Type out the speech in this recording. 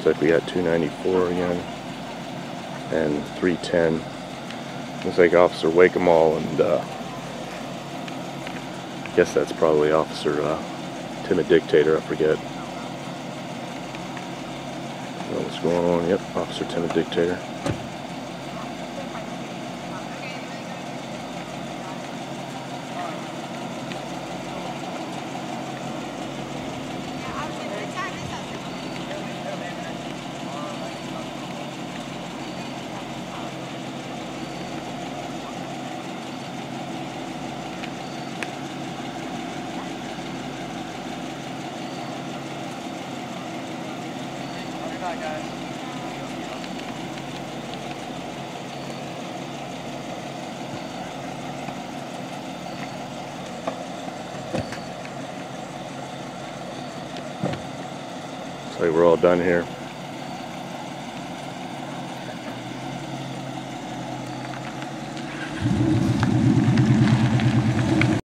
Looks like we got 294 again and 310. Looks like Officer Wake 'em all, and I guess that's probably Officer Timid Dictator, I forget. What's going on? Yep, Officer Timid Dictator. Bye, guys. Looks like we're all done here.